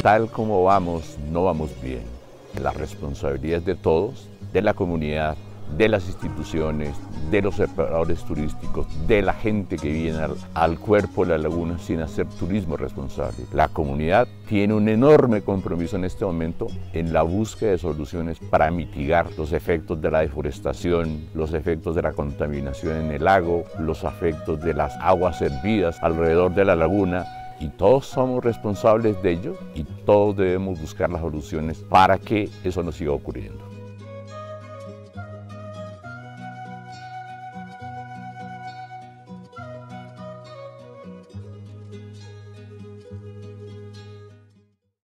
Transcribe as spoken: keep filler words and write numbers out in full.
tal como vamos, no vamos bien. La responsabilidad es de todos, de la comunidad, de las instituciones, de los operadores turísticos, de la gente que viene al, al cuerpo de la laguna sin hacer turismo responsable. La comunidad tiene un enorme compromiso en este momento en la búsqueda de soluciones para mitigar los efectos de la deforestación, los efectos de la contaminación en el lago, los efectos de las aguas hervidas alrededor de la laguna. Y todos somos responsables de ello y todos debemos buscar las soluciones para que eso no siga ocurriendo.